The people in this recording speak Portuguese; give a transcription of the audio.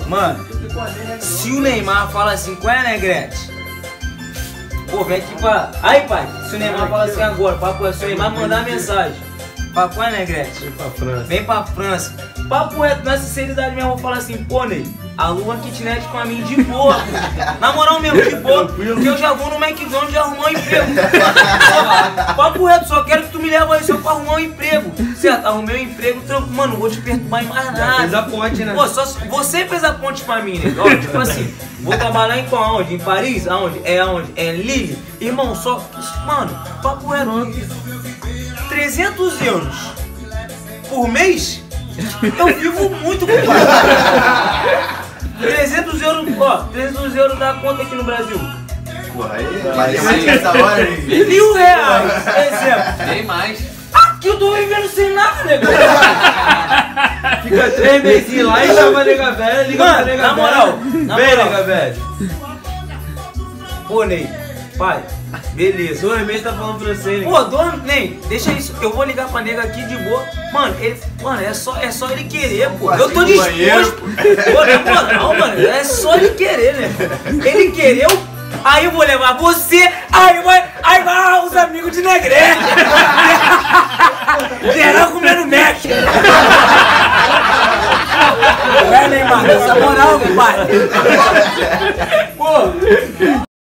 Mano, se o Neymar fala assim, qual é, Negrete? Pô, vem aqui pra... Aí, pai, se o Neymar fala assim agora, papo, se o Neymar mandar mensagem, papo é, Negrete? Vem pra França. Vem pra França. Papo reto, na sinceridade mesmo, eu vou falar assim, pô, Ney, aluga uma kitnet com a mim de boa. Na moral mesmo, de boa, porque eu já vou no McDonald's já arrumar um emprego. Papo reto, só quero que tu me leve aí só pra arrumar um emprego. Certo, arrumei um emprego, tranquilo, mano, não vou te perturbar em mais nada. Fez a ponte, né? Pô, só você fez a ponte pra mim, né? Ó, tipo assim, vou trabalhar em qual? Aonde? Em Paris? Aonde? É aonde? É Lille? Irmão, só... Mano, papo reto. 300 euros por mês? Eu vivo muito com isso. 300 euros, ó, 300 euros dá quanto aqui no Brasil? Porra, aí matemática essa hora, hein? R$1.000, exemplo. Bem mais. Aqui eu tô vivendo sem nada, negão. Fica 3 meses lá e chama a nega velha, liga pra nega velha. Na moral, Vem, nega velha. Pô, Ney, pai, beleza. 2 meses tá falando francês, né? Pô, Ney, deixa isso. Eu vou ligar pra nega aqui de boa. Mano, é só ele querer, pô. Eu tô disposto. Pô, na moral, mano, é só ele querer, né? Ele querer, aí eu vou levar você, aí vai os amigos de Negrete. Geral comendo Mac. É, Neymar, essa moral, meu pai. Pô.